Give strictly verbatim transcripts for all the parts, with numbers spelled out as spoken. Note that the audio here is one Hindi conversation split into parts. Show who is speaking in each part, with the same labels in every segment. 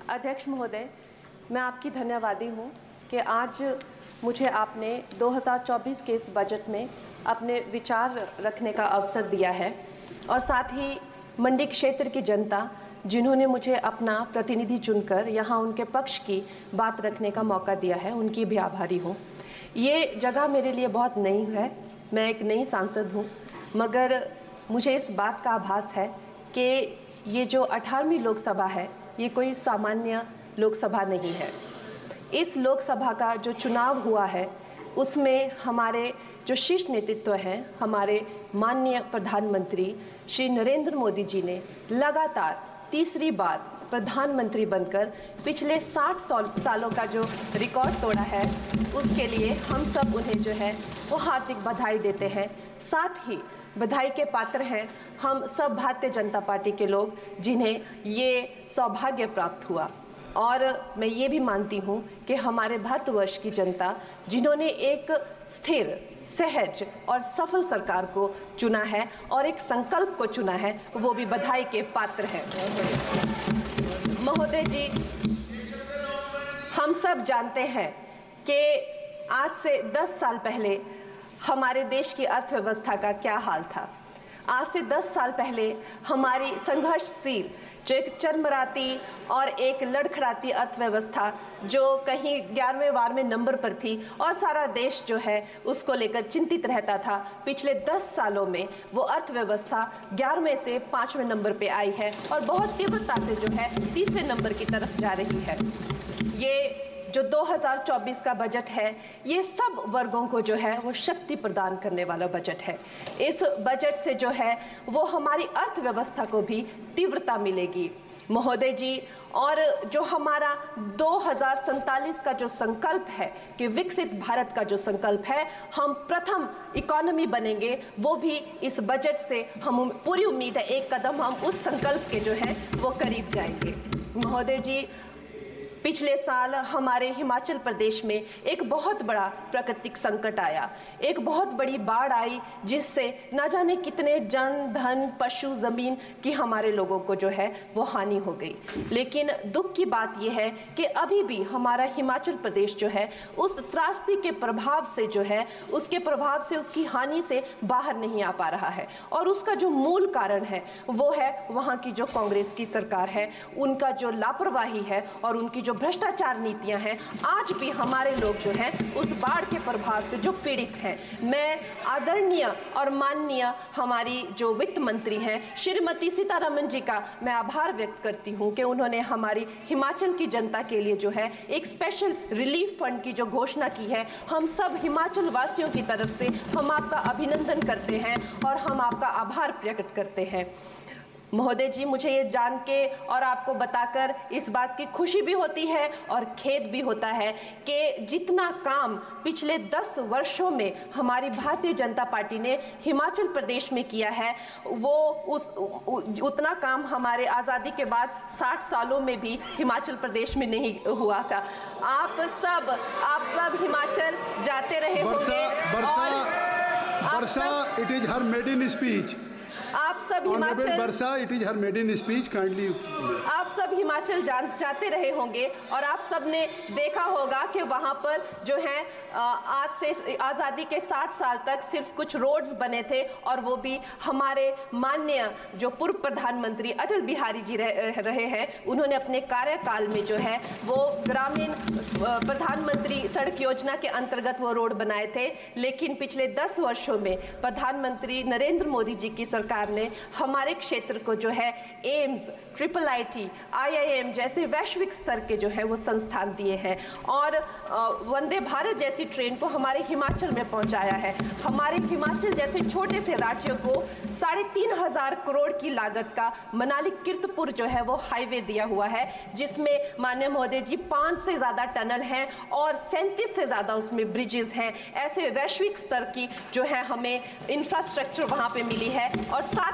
Speaker 1: अध्यक्ष महोदय, मैं आपकी धन्यवादी हूँ कि आज मुझे आपने दो हज़ार चौबीस के इस बजट में अपने विचार रखने का अवसर दिया है और साथ ही मंडी क्षेत्र की जनता जिन्होंने मुझे अपना प्रतिनिधि चुनकर यहाँ उनके पक्ष की बात रखने का मौका दिया है, उनकी भी आभारी हूँ। ये जगह मेरे लिए बहुत नई है, मैं एक नई सांसद हूँ, मगर मुझे इस बात का आभास है कि ये जो अठारहवीं लोकसभा है ये कोई सामान्य लोकसभा नहीं है। इस लोकसभा का जो चुनाव हुआ है उसमें हमारे जो शीर्ष नेतृत्व हैं, हमारे माननीय प्रधानमंत्री श्री नरेंद्र मोदी जी ने लगातार तीसरी बार प्रधानमंत्री बनकर पिछले साठ सालों का जो रिकॉर्ड तोड़ा है, उसके लिए हम सब उन्हें जो है वो हार्दिक बधाई देते हैं। साथ ही बधाई के पात्र हैं हम सब भारतीय जनता पार्टी के लोग जिन्हें ये सौभाग्य प्राप्त हुआ। और मैं ये भी मानती हूँ कि हमारे भारतवर्ष की जनता जिन्होंने एक स्थिर, सहज और सफल सरकार को चुना है और एक संकल्प को चुना है, वो भी बधाई के पात्र हैं। महोदय जी, हम सब जानते हैं कि आज से दस साल पहले हमारे देश की अर्थव्यवस्था का क्या हाल था। आज से दस साल पहले हमारी संघर्षशील जो एक चरमराती और एक लड़खड़ाती अर्थव्यवस्था जो कहीं ग्यारहवें बारहवें नंबर पर थी और सारा देश जो है उसको लेकर चिंतित रहता था, पिछले दस सालों में वो अर्थव्यवस्था ग्यारहवें से पाँचवें नंबर पे आई है और बहुत तीव्रता से जो है तीसरे नंबर की तरफ जा रही है। ये जो दो हज़ार चौबीस का बजट है ये सब वर्गों को जो है वो शक्ति प्रदान करने वाला बजट है। इस बजट से जो है वो हमारी अर्थव्यवस्था को भी तीव्रता मिलेगी महोदय जी। और जो हमारा दो हज़ार सैंतालीस का जो संकल्प है कि विकसित भारत का जो संकल्प है, हम प्रथम इकोनॉमी बनेंगे, वो भी इस बजट से हम पूरी उम्मीद है एक कदम हम उस संकल्प के जो है वो करीब जाएंगे। महोदय जी, पिछले साल हमारे हिमाचल प्रदेश में एक बहुत बड़ा प्राकृतिक संकट आया, एक बहुत बड़ी बाढ़ आई जिससे न जाने कितने जन धन पशु जमीन की हमारे लोगों को जो है वो हानि हो गई। लेकिन दुख की बात यह है कि अभी भी हमारा हिमाचल प्रदेश जो है उस त्रासदी के प्रभाव से जो है उसके प्रभाव से उसकी हानि से बाहर नहीं आ पा रहा है। और उसका जो मूल कारण है वो है वहाँ की जो कांग्रेस की सरकार है, उनका जो लापरवाही है और उनकी जो भ्रष्टाचार नीतियां हैं। आज भी हमारे लोग जो हैं उस बाढ़ के प्रभाव से जो पीड़ित हैं। मैं आदरणीय और माननीय हमारी जो वित्त मंत्री हैं श्रीमती सीतारमण जी का मैं आभार व्यक्त करती हूं कि उन्होंने हमारी हिमाचल की जनता के लिए जो है एक स्पेशल रिलीफ फंड की जो घोषणा की है। हम सब हिमाचल वासियों की तरफ से हम आपका अभिनंदन करते हैं और हम आपका आभार प्रकट करते हैं। महोदय जी, मुझे ये जान के और आपको बताकर इस बात की खुशी भी होती है और खेद भी होता है कि जितना काम पिछले दस वर्षों में हमारी भारतीय जनता पार्टी ने हिमाचल प्रदेश में किया है वो उस उतना काम हमारे आज़ादी के बाद साठ सालों में भी हिमाचल प्रदेश में नहीं हुआ था। आप सब आप सब हिमाचल जाते रहे होंगे।
Speaker 2: Varsha, it is her maiden speech.
Speaker 1: आप सब Himachal
Speaker 2: Varsha, it is her maiden speech, kindly.
Speaker 1: आप सब हिमाचल जान जाते रहे होंगे और आप सब ने देखा होगा कि वहाँ पर जो है आज से आज़ादी के साठ साल तक सिर्फ कुछ रोड्स बने थे और वो भी हमारे माननीय जो पूर्व प्रधानमंत्री अटल बिहारी जी रह, रहे हैं, उन्होंने अपने कार्यकाल में जो है वो ग्रामीण प्रधानमंत्री सड़क योजना के अंतर्गत वो रोड बनाए थे। लेकिन पिछले दस वर्षों में प्रधानमंत्री नरेंद्र मोदी जी की सरकार ने हमारे क्षेत्र को जो है एम्स, ट्रिपल आईटी, आईआईएम जैसे वैश्विक स्तर के जो है वो संस्थान दिए हैं और वंदे भारत जैसी ट्रेन को हमारे हिमाचल में पहुंचाया है। हमारे हिमाचल जैसे छोटे से राज्य को साढ़े तीन हजार करोड़ की लागत का मनाली कीर्तपुर जो है वो हाईवे दिया हुआ है, जिसमें माननीय महोदय जी पाँच से ज़्यादा टनल हैं और सैंतीस से ज़्यादा उसमें ब्रिजेस हैं। ऐसे वैश्विक स्तर की जो है हमें इंफ्रास्ट्रक्चर वहाँ पे मिली है और साथ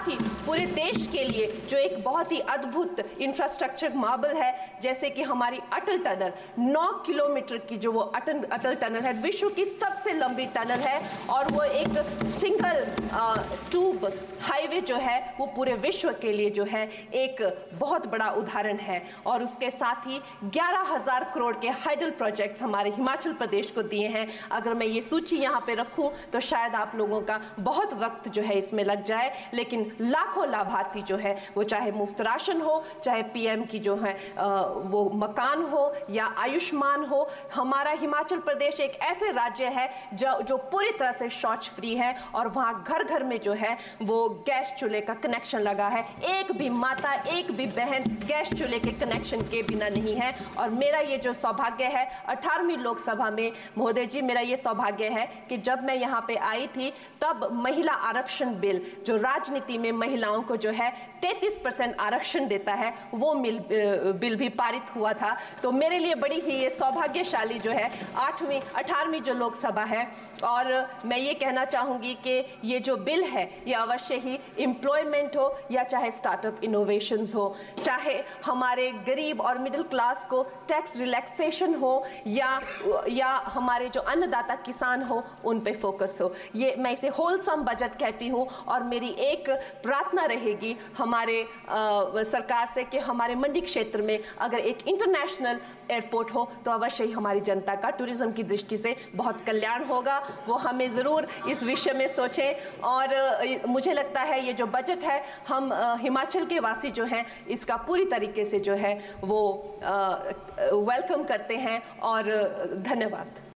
Speaker 1: साथ ही पूरे देश के लिए जो एक बहुत ही अद्भुत इंफ्रास्ट्रक्चर मार्बल है, जैसे कि हमारी अटल टनल, नौ किलोमीटर की जो वो अटल अटल टनल है, विश्व की सबसे लंबी टनल है और वो एक सिंगल ट्यूब हाईवे जो है वो पूरे विश्व के लिए जो है एक बहुत बड़ा उदाहरण है। और उसके साथ ही ग्यारह हजार करोड़ के हाइडल प्रोजेक्ट्स हमारे हिमाचल प्रदेश को दिए हैं। अगर मैं ये सूची यहाँ पे रखूं तो शायद आप लोगों का बहुत वक्त जो है इसमें लग जाए, लेकिन लाखों लाभार्थी जो है वो चाहे मुफ्त राशन हो, चाहे पीएम की जो है वो मकान हो या आयुष्मान हो, हमारा हिमाचल प्रदेश एक ऐसे राज्य है जो जो पूरी तरह से शौच फ्री है और वहाँ घर घर में जो है वो गैस चूल्हे का कनेक्शन लगा है। एक भी माता, एक भी बहन गैस चूल्हे के कनेक्शन के बिना नहीं है। और मेरा ये जो सौभाग्य है अठारहवीं लोकसभा में, महोदय जी, मेरा ये सौभाग्य है कि जब मैं यहाँ पे आई थी तब महिला आरक्षण बिल जो राजनीति में महिलाओं को जो है तैंतीस परसेंट आरक्षण देता है वो मिल बिल भी पारित हुआ था। तो मेरे लिए बड़ी ही ये सौभाग्यशाली जो है आठवीं अठारहवीं जो लोकसभा है। और मैं ये कहना चाहूँगी कि ये जो बिल है ये अवश्य ही एम्प्लॉयमेंट हो या चाहे स्टार्टअप इनोवेशंस हो, चाहे हमारे गरीब और मिडिल क्लास को टैक्स रिलैक्सेशन हो या या हमारे जो अन्नदाता किसान हो उन पे फोकस हो। ये मैं इसे होलसम बजट कहती हूँ और मेरी एक प्रार्थना रहेगी हमारे आ, सरकार से कि हमारे मंडी क्षेत्र में अगर एक इंटरनेशनल एयरपोर्ट हो तो अवश्य ही हमारी जनता का टूरिज्म की दृष्टि से बहुत कल्याण होगा। वो हमें ज़रूर इस विषय में सोचें। और मुझे लगता है ये जो बजट है हम हिमाचल के वासी जो हैं इसका पूरी तरीके से जो है वो वेलकम करते हैं। और धन्यवाद।